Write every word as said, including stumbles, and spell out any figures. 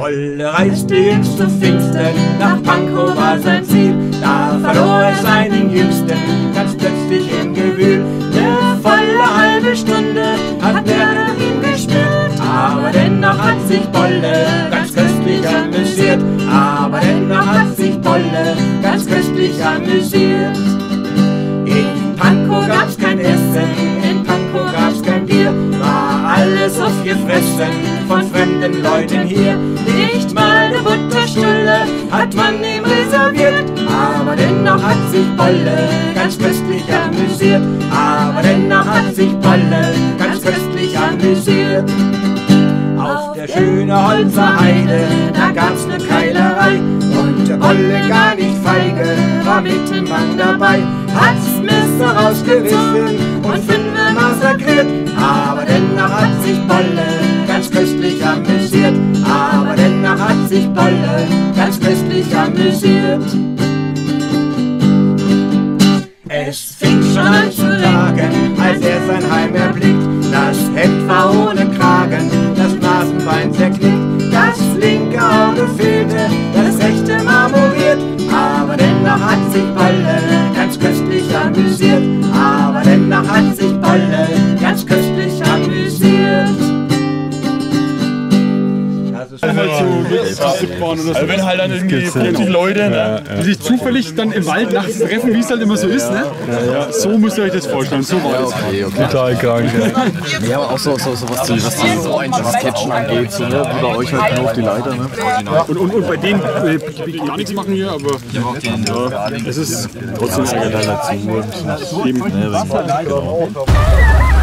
Bolle reiste jüngst zu Pfingsten, nach Pankow war sein Ziel. Da verlor er seinen Jüngsten, ganz plötzlich im Gewühl. Ne volle halbe Stunde hat er ihm gespürt, aber dennoch hat sich Bolle ganz köstlich amüsiert. Aber dennoch hat sich Bolle ganz köstlich amüsiert. In Pankow gab's kein Essen, in Pankow gab's kein Bier, war alles aufgefressen von fremden Leuten hier. Nicht mal eine Butterstulle hat man ihm reserviert, aber dennoch hat sich Bolle ganz köstlich amüsiert. Aber dennoch hat sich Bolle ganz köstlich amüsiert. Auf der schönen Holzer Heide, da gab's ne Keilerei, und der Bolle gar nicht feige, war mit dem Mann dabei. Hat's Messer rausgerissen und fünfmal massakriert, aber dennoch hat sich Bolle ganz köstlich amüsiert. Aber dennoch hat sich Bolle ganz köstlich amüsiert. Es fing schon an zu tagen, als er sein Heim erblickt. Das Hemd war ohne Kragen, das Nasenbein zerknickt, das linke Auge fehlte, das rechte marmoriert. Aber dennoch hat sich Bolle ganz köstlich amüsiert. Aber dennoch hat sich Bolle ganz köstlich amüsiert. Also, also wenn halt dann irgendwie fünfzig Leute, ne, die sich zufällig dann im Wald nachts treffen, wie es halt immer so ist, ne? Ja, so müsst ihr euch das vorstellen, so war das. Okay, okay. Total krank, ja. Ja, aber auch so, so, so was, die, was die Sketchen angeht, so, ne? Wie bei euch halt nur auf die Leiter, ne? Und, und, und bei denen äh, will ich gar nichts machen hier, aber ja, es ist trotzdem ärgerlich dazu. Eben.